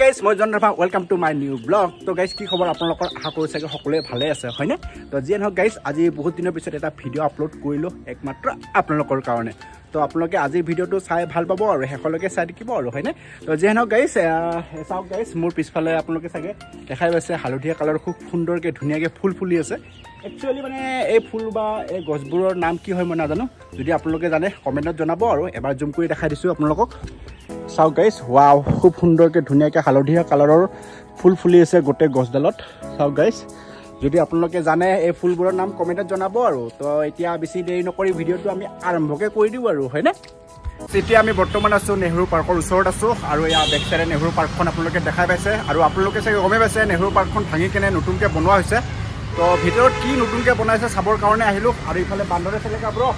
guys, মই Jon Rabha welcome to my new blog. তো guys কি খবৰ আপোনালোকৰ আশা কৰোঁ চাগে সকলোৱে ভালে আছে হয়নে। তো যিয়ে নহওক গাইজ আজি বহুত দিনৰ পিছত এটা ভিডিঅ' আপলোড কৰিলোঁ একমাত্ৰ আপোনালোকৰ কাৰণে। তো আপোনালোকে আজিৰ ভিডিঅ'টো চাই ভাল পাব আৰু শেষলৈকে চাই থাকিব আৰু হয়নে। তো যিয়ে নহওক গাইজ চাওক গাইজ মোৰ পিছফালে আপোনালোকে চাগে দেখাই পাইছে হালধীয়া কালাৰ খুব সুন্দৰকৈ ধুনীয়াকৈ ফুল ফুলি আছে। একচুৱেলি মানে এই ফুল বা এই গছবোৰৰ নাম কি হয় মই নাজানো, যদি আপোনালোকে জানে কমেণ্টত জনাব আৰু এবাৰ জুম কৰি দেখাই দিছোঁ আপোনালোকক। চাওক গাইজ ৱাও খুব সুন্দৰকৈ ধুনীয়াকৈ হালধীয়া কালাৰৰ ফুল ফুলি আছে গোটেই গছডালত। চাওক গাইজ যদি আপোনালোকে জানে এই ফুলবোৰৰ নাম কমেণ্টত জনাব আৰু। তো এতিয়া বেছি দেৰি নকৰি ভিডিঅ'টো আমি আৰম্ভকে কৰি দিওঁ আৰু হয়নে। এতিয়া আমি বৰ্তমান আছোঁ নেহৰু পাৰ্কৰ ওচৰত আছোঁ আৰু এয়া বেক চাইডে নেহৰু পাৰ্কখন আপোনালোকে দেখাই পাইছে আৰু আপোনালোকে চাগে গমেই পাইছে নেহৰু পাৰ্কখন ভাঙি কেনে নতুনকৈ বনোৱা হৈছে। তো ভিতৰত কি নতুনকৈ বনাইছে চাবৰ কাৰণে আহিলোঁ আৰু ইফালে বান্দৰে চেলেকা ব্ৰ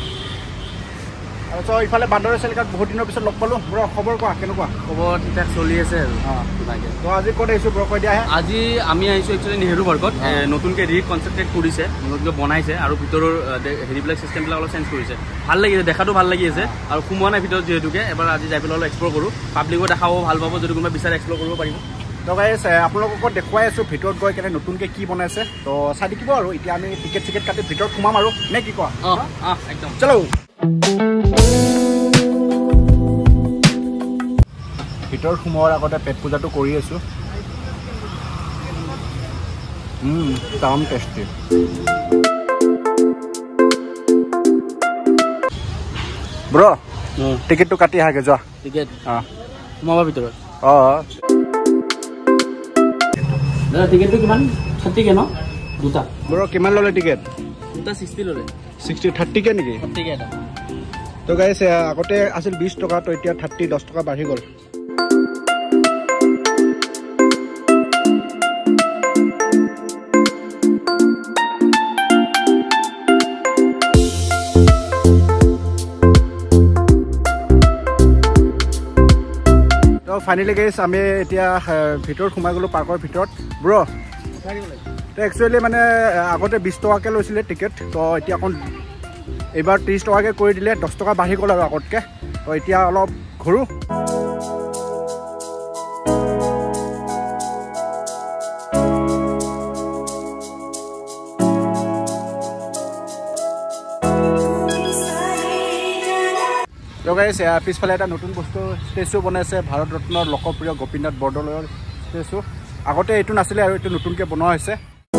আৰু ইফালে বান্দৰে চেলেকাক বহুত দিনৰ পিছত লগ পালোঁ। ব্ৰ খবৰ কোৱা কেনেকুৱা? খবৰ ঠিক ঠাক চলি আছে আৰু তো আজি ক'ত আহিছোঁ ব্ৰ কৈ দিয়া। আজি আমি আহিছোঁ একচুৱেলি নেহৰু পাৰ্কত নতুনকৈ ৰিকনষ্ট্ৰাক্টেড কৰিছে, নতুনকৈ বনাইছে আৰু ভিতৰৰ হেৰিবিলাক চিষ্টেমবিলাক অলপ চেঞ্জ কৰিছে। ভাল লাগিছে, দেখাটো ভাল লাগি আছে আৰু সোমোৱা নাই ভিতৰত যিহেতুকে এবাৰ আজি যাই পেলাই অলপ এক্সপ্ল'ৰ কৰোঁ। পাব্লিকো দেখাব ভাল পাব, যদি কোনোবা বিচাৰে এক্সপ্ল'ৰ কৰিব পাৰিব। তো গাইজ আপোনালোকক দেখুৱাই আছোঁ ভিতৰত গৈ কেনে নতুনকৈ কি বনাইছে। তো চাই থাকিব আৰু এতিয়া আমি টিকেট চিকেট কাটি ভিতৰত সোমাম আৰু নে কি কোৱা? একদম চলো। ভিতৰত সোমোৱাৰ আগতে পেট পূজাটো কৰি আছোঁ। একদম টেষ্টি। ব্ৰ টিকেটটো কাটি আহাগে যোৱা। টিকেট সোমাব ভিতৰত? দাদা টিকেটটো কিমান? 30কে ন দুটা? ব্ৰ কিমান ল'লে টিকেট? দুটা 60 ল'লে। 30কে নেকি? 30কে এটা। তো গাইজ আগতে আছিল 20 টকা, তো এতিয়া 30 10 টকা বাঢ়ি গ'ল। ফাইনেলি গাইজ আমি এতিয়া ভিতৰত সোমাই গ'লোঁ পাৰ্কৰ ভিতৰত। ব্ৰ তো একচুৱেলি মানে আগতে 20 টকাকৈ লৈছিলে টিকেট, তো এতিয়া অকণ এইবাৰ 30 টকাকৈ কৰি দিলে, 10 টকা বাঢ়ি গ'ল আৰু আগতকৈ। তো এতিয়া অলপ ঘূৰোঁ। তো গাইজ পিছফালে এটা নতুন বস্তু ষ্টেচু বনাইছে, ভাৰত ৰত্নৰ লোকপ্ৰিয় গোপীনাথ বৰদলৈৰ ষ্টেচু। আগতে এইটো নাছিলে আৰু এইটো নতুনকৈ বনোৱা হৈছে।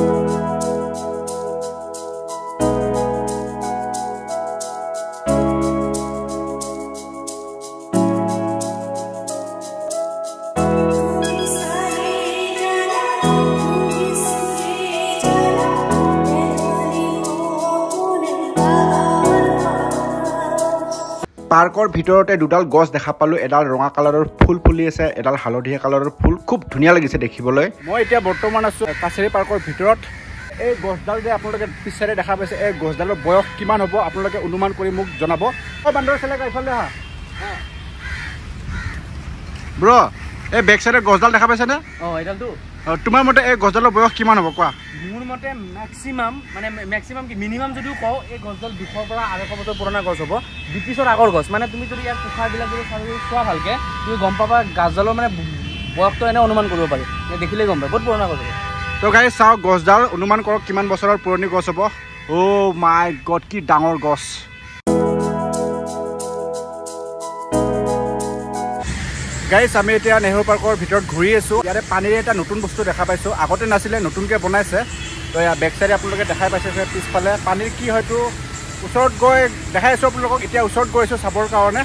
পাৰ্কৰ ভিতৰতে দুডাল গছ দেখা পালোঁ, এডাল ৰঙা কালাৰৰ ফুল ফুলি আছে, এডাল হালধীয়া কালাৰৰ ফুল, খুব ধুনীয়া লাগিছে দেখিবলৈ। মই এতিয়া বৰ্তমান আছোঁ কাছাৰী পাৰ্কৰ ভিতৰত। এই গছডাল যে আপোনালোকে পিছেৰে দেখা পাইছে, এই গছডালৰ বয়স কিমান হ'ব আপোনালোকে অনুমান কৰি মোক জনাব। বান্দৰ চেলেকা ইফালে আহা। ব্ৰ এই বেক চাইডে গছডাল দেখা পাইছেনে? এইডালটো তোমাৰ মতে এই গছডালৰ বয়স কিমান হ'ব কোৱা? মোৰ মতে মেক্সিমাম কি মিনিমাম যদিও কওঁ, এই গছডাল 200 পৰা 250 বছৰ পুৰণা গছ হ'ব। ব্ৰিটিছৰ আগৰ গছ। মানে তুমি যদি ইয়াৰ পোখাৰবিলাক যদি চোৱা ভালকৈ তুমি গম পাবা গাছডালৰ মানে বয়সটো এনে অনুমান কৰিব পাৰি, দেখিলেই গম পায় বহুত পুৰণা গছ হ'ব। তো গাইজ চাওক গছডাল অনুমান কৰক কিমান বছৰৰ পুৰণি গছ হ'ব। অ' মাই গড কি ডাঙৰ গছ। গাইজ আমি এতিয়া নেহৰু পাৰ্কৰ ভিতৰত ঘূৰি আছোঁ। ইয়াতে পানীৰে এটা নতুন বস্তু দেখা পাইছোঁ, আগতে নাছিলে নতুনকৈ বনাইছে। তো এয়া বেক চাইডে আপোনালোকে দেখাই পাইছে পিছফালে পানীৰ কি হয়তো ওচৰত গৈ দেখাই আছোঁ আপোনালোকক। এতিয়া ওচৰত গৈ আছোঁ চাবৰ কাৰণে।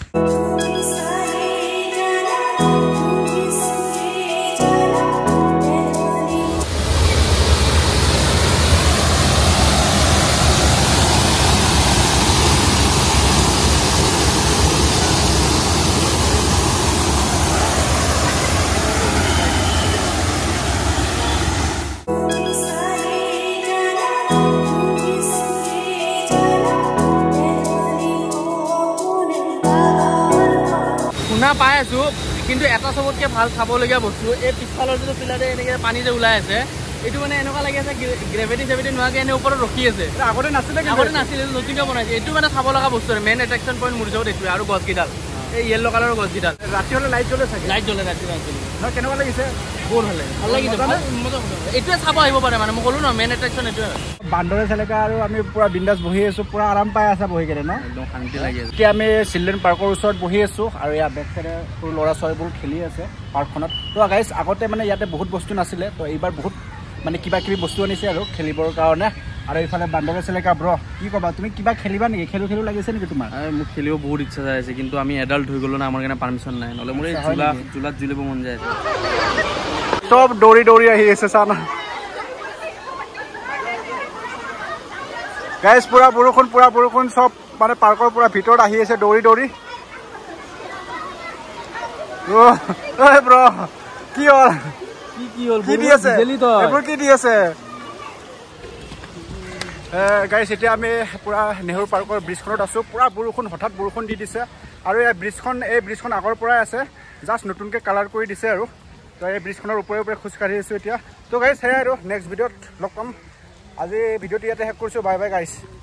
শুনা পাই আছোঁ, কিন্তু এটা চবতকৈ ভাল চাবলগীয়া বস্তু এই পিছফালৰ যিটো পিলাৰে এনেকৈ পানী যে ওলাই আছে, এইটো মানে এনেকুৱা লাগি আছে গ্ৰেভিটি চেভিটি নোহোৱাকৈ এনে ওপৰত ৰখি আছে। আগতে নাছিলে নতুনকৈ বনাইছে। এইটো মানে চাব লগা বস্তু আৰু মেইন এট্ৰেকশ্যন পইণ্ট মোৰ হিচাপত এইটোৱে। আৰু গছকেইডাল এই য়েল্ল' কালাৰৰ গছকেইডাল ৰাতি হ'লে লাইট জ্বলে চাগে। লাইট জ্বলে ৰাতি। নহয় কেনেকুৱা লাগিছে বহুত ভাল লাগিছে এইটোৱে চাব আহিব পাৰে মানে মই ক'লো ন মেইন এট্ৰেকশ্যন এইটোৱে বান্দৰে চেলেকা আৰু আমি পুৰা বিন্দাছ বহি আছোঁ পুৰা আৰাম পাই আছা বহি কেনে ন একদম শান্তি লাগি আছে এতিয়া আমি চিলড্ৰেন পাৰ্কৰ ওচৰত বহি আছোঁ আৰু ইয়াত বেক চাইডে সৰু ল'ৰা ছোৱালীবোৰ খেলি আছে পাৰ্কখনত তো গাইজ আগতে মানে ইয়াতে বহুত বস্তু নাছিলে তো এইবাৰ বহুত মানে কিবা কিবি বস্তু আনিছে আৰু খেলিবৰ কাৰণে আৰু এইফালে বান্দৰে চেলেকা ব্ৰ কি ক'বা তুমি কিবা খেলিবা নেকি খেলো লাগিছে নেকি তোমাৰ মোক খেলিব বহুত ইচ্ছা যাই আছে কিন্তু আমি এডাল্ট হৈ গ'লো না আমাৰ কাৰণে পাৰ্মিশ্যন নাই নহ'লে মোৰ এই জোলাত জুলিব মন যায় চব দৌৰি আহি আছে চানা গাইজ পুৰা বৰষুণ চব মানে পাৰ্কৰ পুৰা ভিতৰত আহি আছে দৌৰি ব্ৰ কি হ'ল কি দি আছে এইবোৰ কি দি আছে গাইজ এতিয়া আমি পুৰা নেহৰু পাৰ্কৰ ব্ৰিজখনত আছোঁ পুৰা হঠাৎ বৰষুণ দি দিছে আৰু এই ব্ৰিজখন আগৰ পৰাই আছে জাষ্ট নতুনকৈ কালাৰ কৰি দিছে আৰু তো এই ব্ৰিজখনৰ ওপৰে খোজকাঢ়ি আছোঁ এতিয়া তো গাইজ সেয়াই আৰু নেক্সট ভিডিঅ'ত লগ পাম আজি ভিডিঅ'টো ইয়াতে শেষ কৰিছোঁ বাই গাইজ